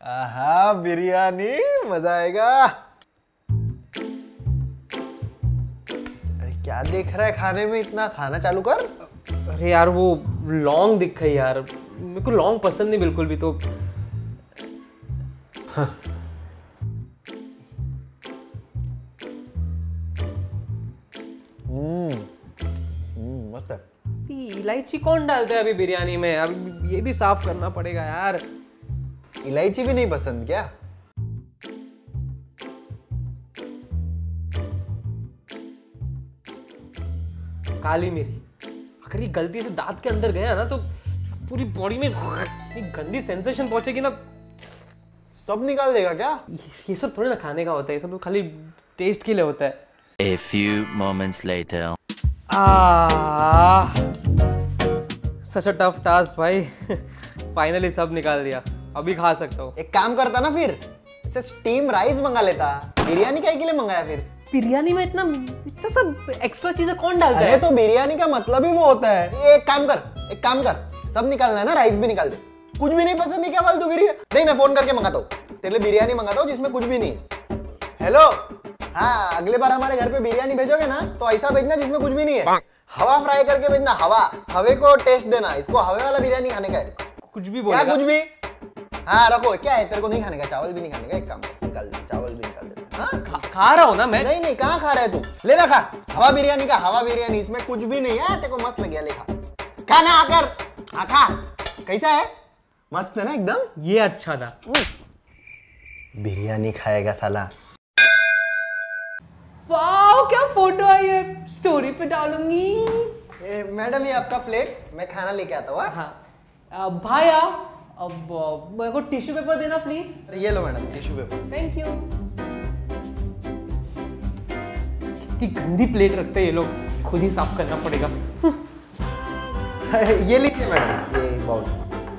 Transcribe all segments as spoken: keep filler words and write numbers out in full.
आहा बिरयानी, मजा आएगा। अरे क्या देख रहा है खाने में, इतना खाना चालू कर। अरे यार वो लौंग दिख गई यार, मेरे को लौंग पसंद नहीं बिल्कुल भी तो। हाँ। हम्म हम्म मस्त है। इलायची कौन डालता है अभी बिरयानी में? अब ये भी साफ करना पड़ेगा यार। इलायची भी नहीं पसंद क्या? काली मिर्च, अगर ये गलती से दांत के अंदर गया ना तो पूरी बॉडी में एक गंदी सेंसेशन पहुंचेगी ना। सब निकाल देगा क्या? ये सब थोड़ी ना खाने का होता है, ये सब तो खाली टेस्ट के लिए होता है। A few moments later. Ah, such a tough task भाई। फाइनली सब निकाल दिया, अभी खा सकता हूँ। एक काम करता ना फिर, इसे स्टीम राइस मंगा लेता। बिरयानी काय के लिए मंगाया फिर? बिरयानी में इतना इतना सब एक्स्ट्रा चीजें कौन डालता है? अरे तो बिरयानी का मतलब ही वो होता है। एक काम कर, एक काम कर, सब निकालना है ना, राइस भी निकाल दे। कुछ भी नहीं पसंद है क्या फालतूगिरी है? नहीं, मैं फोन करके मंगाता हूँ तेरे लिए, बिरयानी मंगाता हूँ जिसमें कुछ भी नहीं। हेलो, हाँ अगले बार हमारे घर पे बिरयानी भेजोगे ना तो ऐसा भेजना जिसमें कुछ भी नहीं है। हवा फ्राई करके भेजना, हवा, हवे को टेस्ट देना। इसको हवे वाला बिरयानी खाने का है। कुछ भी क्या बोलेगा? कुछ भी? हाँ रखो, क्या है तेरे को नहीं खाने का? चावल भी नहीं खाने का, एक काम कर, निकाल दे, चावल भी निकाल दे। हाँ खा, खा रहा हूँ ना मैं। नहीं नहीं, कहाँ खा रहा है तू? ले ना खा, हवा बिरयानी का, हवा बिरयानी, इसमें कुछ भी नहीं है। तेरे को मस्त लग गया, ले खा, खाना आकर, हाँ खा। कैसा है? मस्त है ना एकदम? ये अच्छा था। बिरयानी खाएगा साला। वाओ क्या फोटो आई है, स्टोरी पे डालूंगी। ए, मैडम ये आपका प्लेट, मैं खाना लेके आता हूँ। हाँ भाया, अब मेरे को टिश्यू पेपर देना प्लीज। ये लो madam tissue paper. Thank you. कितनी गंदी प्लेट रखते हैं ये लोग, खुद ही साफ करना पड़ेगा। ये लीजिए मैडम, ये बहुत।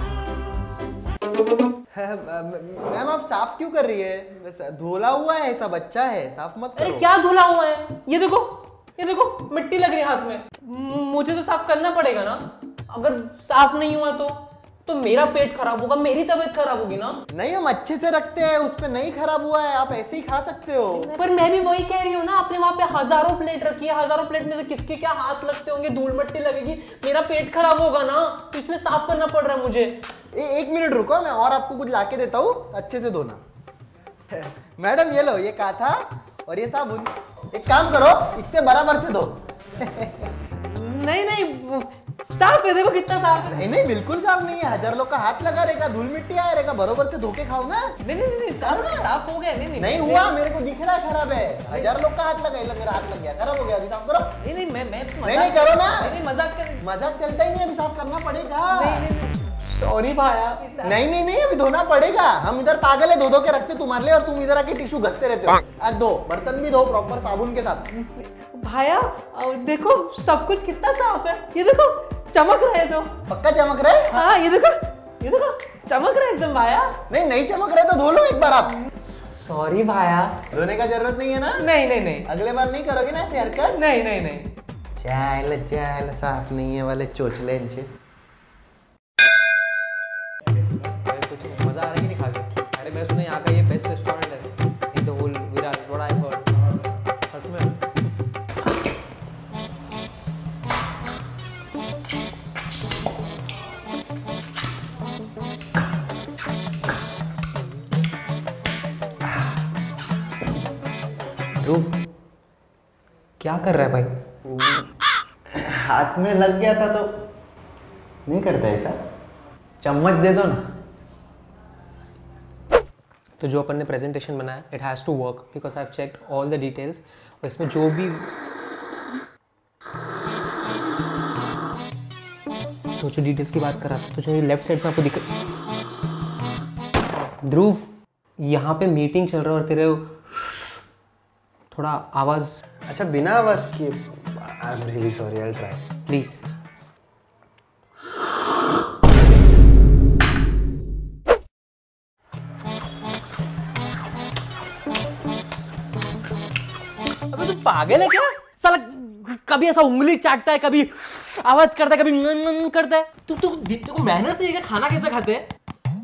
मैम आप साफ क्यों कर रही है? धुला हुआ है, ऐसा बच्चा है, साफ मत करो। अरे क्या धुला हुआ है? ये देखो, ये देखो मिट्टी लग रही है हाथ में। मुझे तो साफ करना पड़ेगा ना। अगर साफ नहीं हुआ तो तो मेरा पेट खराब होगा, मेरी तबीयत खराब होगी ना। नहीं, हम अच्छे से रखते हैं, उस पे नहीं खराब हुआ है, आप ऐसे ही खा सकते हो। पर मैं भी वही कह रही हूँ ना, आपने वहाँ पे हजारों प्लेट रखी है, हजारों प्लेट में से किसके क्या हाथ लगते होंगे, धूल मिट्टी लगेगी, मेरा पेट खराब होगा ना, तो इसलिए साफ करना पड़ रहा है मुझे। ए, एक मिनट रुको, मैं और आपको कुछ लाके देता हूँ, अच्छे से धोना। मैडम ये लो, ये काथा और ये साबुन। एक काम करो, इससे बराबर से धो। नहीं नहीं साफ है, देखो कितना साफ है। नहीं नहीं बिल्कुल साफ नहीं है, हजार लोग का हाथ लगा रहेगा, धूल मिट्टी आया रहेगा, बरोबर से धो के खाओ ना। नहीं नहीं नहीं साफ, साफ हो गया। नहीं नहीं नहीं हुआ, मेरे को दिख रहा है खराब है। हजार लोग का हाथ लगा, ये लो मेरा हाथ लग गया, खराब हो गया, अभी साफ करो। नहीं नहीं मैं मैं नहीं नहीं करो ना। नहीं मजाक कर, मजाक चलता ही नहीं, अभी साफ करना पड़ेगा। नहीं नहीं सॉरी भाया। नहीं नहीं नहीं अभी धोना पड़ेगा। हम इधर पागल है, धो धो के रखते तुम्हारे लिए, और तुम इधर आके टिश्यू घसते रहते हो। आज धो, बर्तन भी धो प्रॉपर साबुन के साथ। भाया देखो सब कुछ कितना साफ है, ये देखो चमक रहा है। तो पक्का चमक रहा है? हाँ ये देखो, ये देखो चमक रहा है एकदम भाया। नहीं नहीं चमक रहा है तो धो लो एक बार आप। सॉरी भाया। धोने का जरूरत नहीं है ना? नहीं नहीं नहीं अगले बार नहीं करोगे ना ऐसे हरकत? नहीं नहीं नहीं। चल चल, साफ नहीं है वाले चोचले इनसे। मजा आ रहा है कि नहीं खा के? अरे मैं सुना यहाँ का ये बेस्ट रेस्टोरेंट है in the whole Virar, what I heard. सच में? ध्रुव क्या कर रहा है भाई? हाथ में लग गया था तो नहीं करता ऐसा। चम्मच दे दो ना। तो जो अपन ने प्रेजेंटेशन बनाया, it has to work because I have checked all the details. और इसमें जो भी तो जो डिटेल्स की बात कर रहा था, तो जो लेफ्ट साइड में आपको दिख, ध्रुव यहाँ पे मीटिंग चल रहा है और तेरे थोड़ा आवाज। अच्छा बिना आवाज की? I am really sorry, I will try. Please. अबे तू पागल है क्या साला? कभी ऐसा उंगली चाटता है, कभी आवाज करता है, कभी न न न करता है। तू तू को मैनर्स नहीं है क्या? खाना कैसे खाते हैं?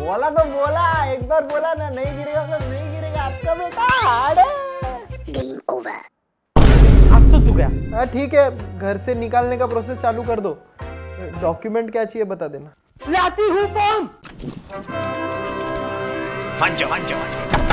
बोला तो बोला, एक बार बोला ना, नहीं गिरेगा तो नहीं गिरेगा। आपका बेटा हार्ड है। Game over. अब तो तू गया। हाँ ठीक है, घर से निकालने का प्रोसेस चालू कर दो। डॉक्यूमेंट क्या चाहिए बता देना। लाती हूँ form. Fancho, Fancho.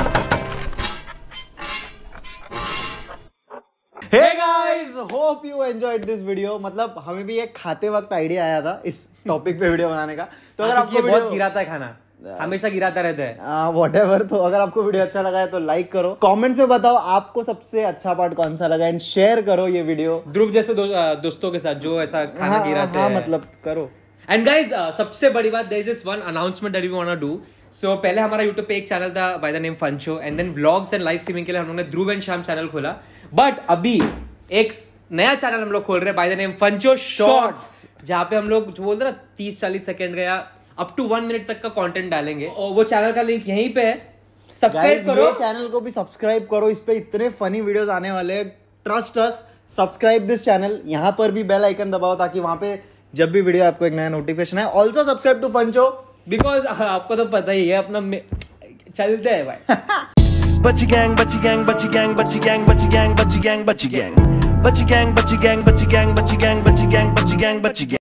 Hey guys, hope you enjoyed this video। मतलब हमें भी एक खाते वक्त आइडिया आया था इस टॉपिक पे वीडियो बनाने का। तो अगर आपको ये वीडियो बहुत गिराता है खाना, हमेशा गिराता रहता है। व्हाटएवर, तो अगर आपको वीडियो अच्छा लगा है तो लाइक करो, कमेंट में बताओ आपको सबसे अच्छा पार्ट कौन सा लगा, एंड शेयर करो ये वीडियो ध्रुव जैसे दो, दोस्तों के साथ जो ऐसा खाना हाँ, गिराते हाँ, हैं। मतलब करो। एंड गाइज सबसे बड़ी बात, there is this one announcement that we want to do. So पहले हमारा यूट्यूब पे एक चैनल था by the name Fancho, and then vlogs and live streaming के लिए हम लोगों ने ध्रुव एंड श्याम चैनल खोला। बट अभी एक नया चैनल हम लोग खोल रहे हैं by the name Fancho shorts, जहां पे हम लोग जो बोलते हैं ना तीस चालीस सेकंड का या अप टू वन मिनट तक का कंटेंट डालेंगे। और वो चैनल का लिंक यहीं पे है, सब्सक्राइब करो। ये चैनल को भी सब्सक्राइब करो, इस पे इतने फनी वीडियोस आने वाले हैं। Trust us, subscribe this channel. यहाँ पर भी बेल आइकन दबाओ ताकि वहां पे जब भी वीडियो आपको एक नया नोटिफिकेशन है। Also subscribe to Fancho, because आपको तो पता ही है अपना चलते है भाई। Butchie gang, butchie gang, butchie gang, butchie gang, butchie gang, butchie gang, butchie gang, butchie gang, butchie gang, butchie gang, butchie gang, butchie gang, butchie gang, butchie gang, butchie gang.